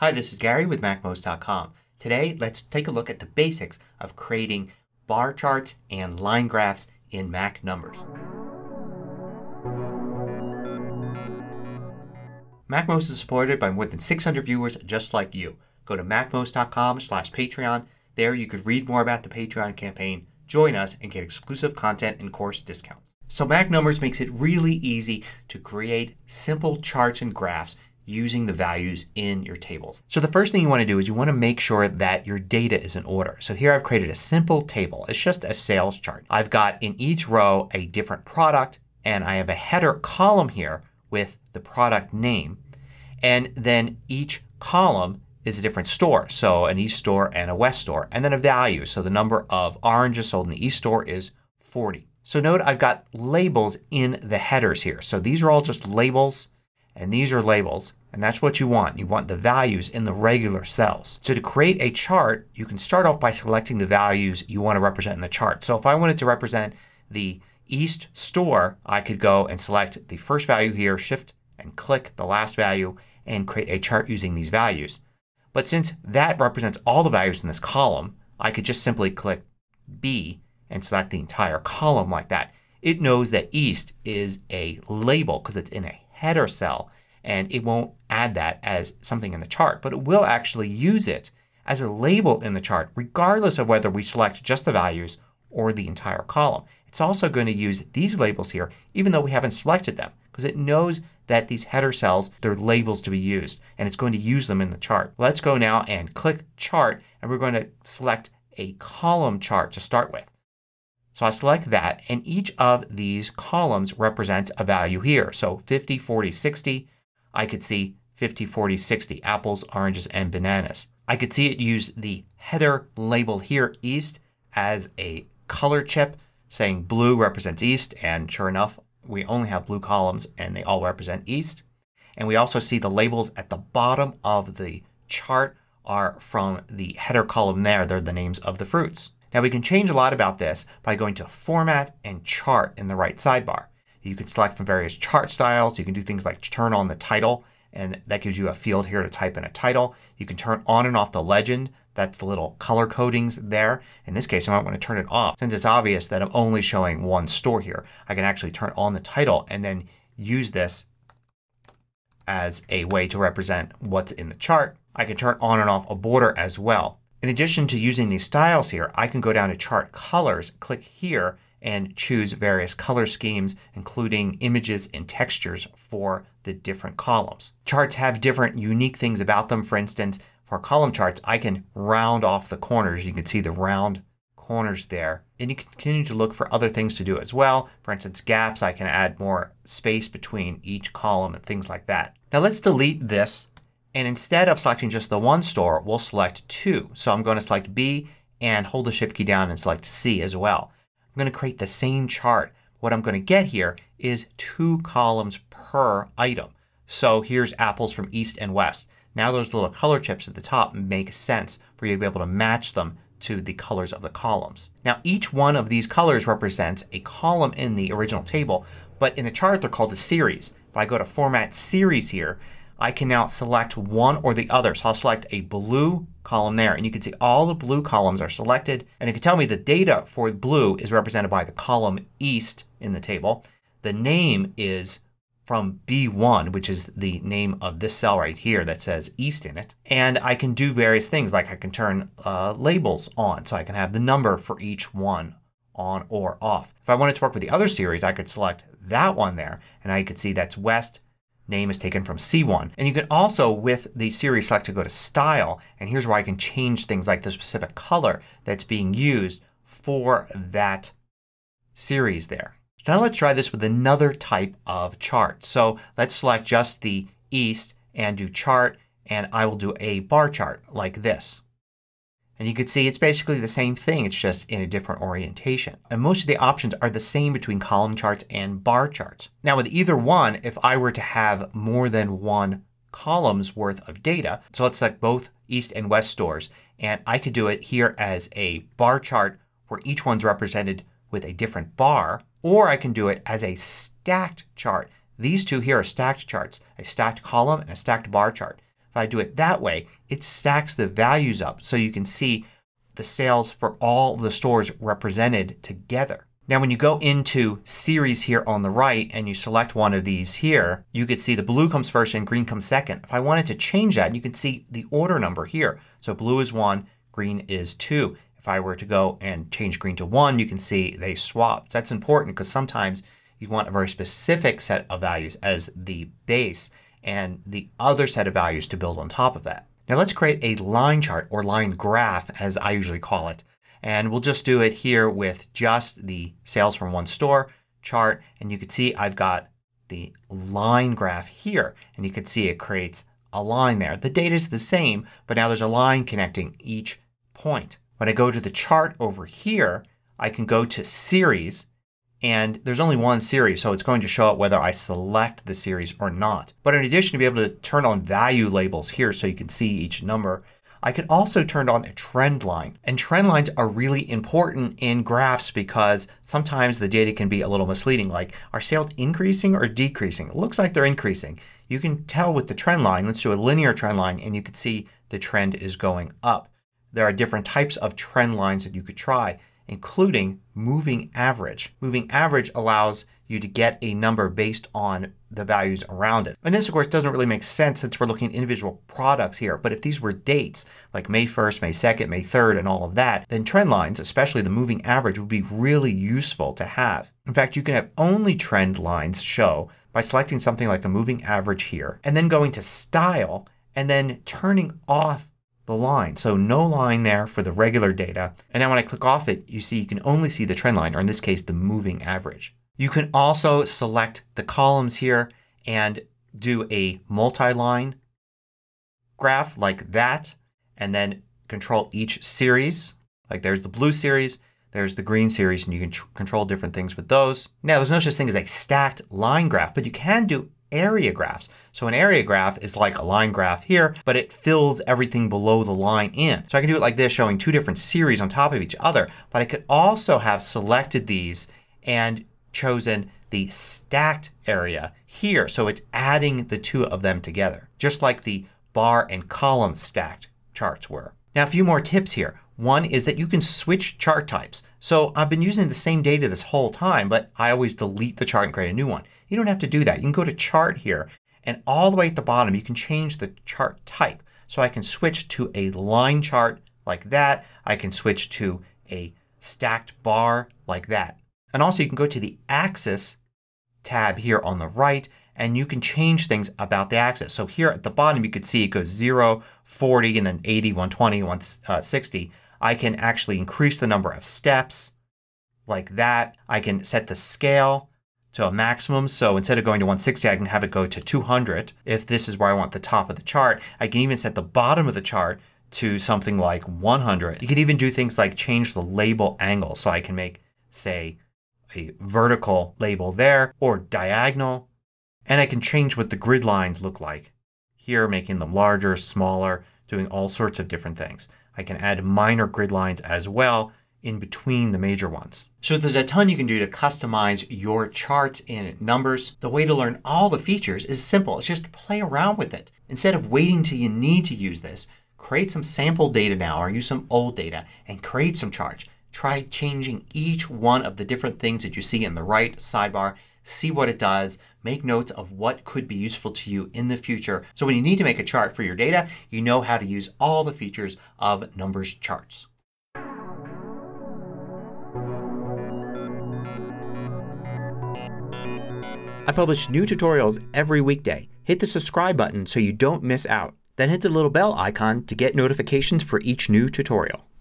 Hi, this is Gary with MacMost.com. Today, let's take a look at the basics of creating bar charts and line graphs in Mac Numbers. MacMost is supported by more than 600 viewers just like you. Go to MacMost.com/Patreon. There you could read more about the Patreon campaign, join us, and get exclusive content and course discounts. So Mac Numbers makes it really easy to create simple charts and graphs using the values in your tables. So the first thing you want to do is you want to make sure that your data is in order. So here I've created a simple table. It's just a sales chart. I've got in each row a different product and I have a header column here with the product name. And then each column is a different store. So an East store and a West store. And then a value. So the number of oranges sold in the East store is 40. So note I've got labels in the headers here. So these are all just labels. And these are labels, and that's what you want. You want the values in the regular cells. So to create a chart you can start off by selecting the values you want to represent in the chart. So if I wanted to represent the East store I could go and select the first value here, shift and click the last value and create a chart using these values. But since that represents all the values in this column I could just simply click B and select the entire column like that. It knows that East is a label because it's in a header cell and it won't add that as something in the chart. But it will actually use it as a label in the chart regardless of whether we select just the values or the entire column. It's also going to use these labels here even though we haven't selected them because it knows that these header cells, they're labels to be used and it's going to use them in the chart. Let's go now and click Chart and we're going to select a column chart to start with. So I select that and each of these columns represents a value here. So 50, 40, 60. I could see 50, 40, 60. Apples, oranges, and bananas. I could see it use the header label here, East, as a color chip saying blue represents East. And sure enough we only have blue columns and they all represent East. And we also see the labels at the bottom of the chart are from the header column there. They're the names of the fruits. Now we can change a lot about this by going to Format and Chart in the right sidebar. You can select from various chart styles. You can do things like turn on the title and that gives you a field here to type in a title. You can turn on and off the legend. That's the little color codings there. In this case I might want to turn it off. Since it's obvious that I'm only showing one store here I can actually turn on the title and then use this as a way to represent what's in the chart. I can turn on and off a border as well. In addition to using these styles here I can go down to Chart Colors, click here and choose various color schemes including images and textures for the different columns. Charts have different unique things about them. For instance, for column charts I can round off the corners. You can see the round corners there. And you can continue to look for other things to do as well. For instance, gaps. I can add more space between each column and things like that. Now let's delete this. And instead of selecting just the one store we'll select two. So I'm going to select B and hold the Shift key down and select C as well. I'm going to create the same chart. What I'm going to get here is two columns per item. So here's apples from East and West. Now those little color chips at the top make sense for you to be able to match them to the colors of the columns. Now each one of these colors represents a column in the original table but in the chart they're called a series. If I go to Format Series here I can now select one or the other. So I'll select a blue column there and you can see all the blue columns are selected and it can tell me the data for blue is represented by the column East in the table. The name is from B1 which is the name of this cell right here that says East in it. And I can do various things like I can turn labels on so I can have the number for each one on or off. If I wanted to work with the other series I could select that one there and I could see that's West. Name is taken from C1. And you can also with the series select to go to Style and here's where I can change things like the specific color that's being used for that series there. Now let's try this with another type of chart. So let's select just the East and do Chart and I will do a bar chart like this. And you can see it's basically the same thing. It's just in a different orientation. And most of the options are the same between column charts and bar charts. Now with either one, if I were to have more than one column's worth of data, so let's select both East and West stores and I could do it here as a bar chart where each one's represented with a different bar, or I can do it as a stacked chart. These two here are stacked charts. A stacked column and a stacked bar chart. If I do it that way, it stacks the values up so you can see the sales for all the stores represented together. Now when you go into series here on the right and you select one of these here, you can see the blue comes first and green comes second. If I wanted to change that, you can see the order number here. So blue is 1, green is 2. If I were to go and change green to 1, you can see they swapped. That's important because sometimes you want a very specific set of values as the base and the other set of values to build on top of that. Now let's create a line chart or line graph as I usually call it. And we'll just do it here with just the sales from one store chart. And you can see I've got the line graph here. And you can see it creates a line there. The data is the same, but now there's a line connecting each point. When I go to the chart over here, I can go to series. And there's only one series, so it's going to show up whether I select the series or not. But in addition to be able to turn on value labels here so you can see each number, I could also turn on a trend line. And trend lines are really important in graphs because sometimes the data can be a little misleading. Like, are sales increasing or decreasing? It looks like they're increasing. You can tell with the trend line. Let's do a linear trend line and you can see the trend is going up. There are different types of trend lines that you could try, including moving average. Moving average allows you to get a number based on the values around it. And this of course doesn't really make sense since we're looking at individual products here. But if these were dates like May 1st, May 2nd, May 3rd and all of that, then trend lines, especially the moving average, would be really useful to have. In fact, you can have only trend lines show by selecting something like a moving average here and then going to Style and then turning off the line. So no line there for the regular data. And now when I click off it, you see you can only see the trend line, or in this case the moving average. You can also select the columns here and do a multi-line graph like that and then control each series. Like there's the blue series, there's the green series, and you can control different things with those. Now there's no such thing as a stacked line graph, but you can do area graphs. So an area graph is like a line graph here, but it fills everything below the line in. So I can do it like this, showing two different series on top of each other. But I could also have selected these and chosen the stacked area here. So it's adding the two of them together, just like the bar and column stacked charts were. Now a few more tips here. One is that you can switch chart types. So I've been using the same data this whole time, but I always delete the chart and create a new one. You don't have to do that. You can go to Chart here and all the way at the bottom you can change the chart type. So I can switch to a line chart like that. I can switch to a stacked bar like that. And also you can go to the Axis tab here on the right and you can change things about the axis. So here at the bottom you can see it goes 0, 40, and then 80, 120, 160. I can actually increase the number of steps like that. I can set the scale to a maximum. So instead of going to 160 I can have it go to 200 if this is where I want the top of the chart. I can even set the bottom of the chart to something like 100. You can even do things like change the label angle. So I can make, say, a vertical label there or diagonal. And I can change what the grid lines look like here, making them larger, smaller, doing all sorts of different things. I can add minor grid lines as well in between the major ones. So there's a ton you can do to customize your charts in Numbers. The way to learn all the features is simple. It's just play around with it. Instead of waiting till you need to use this, create some sample data now or use some old data and create some charts. Try changing each one of the different things that you see in the right sidebar. See what it does. Make notes of what could be useful to you in the future. So when you need to make a chart for your data, you know how to use all the features of Numbers charts. I publish new tutorials every weekday. Hit the subscribe button so you don't miss out. Then hit the little bell icon to get notifications for each new tutorial.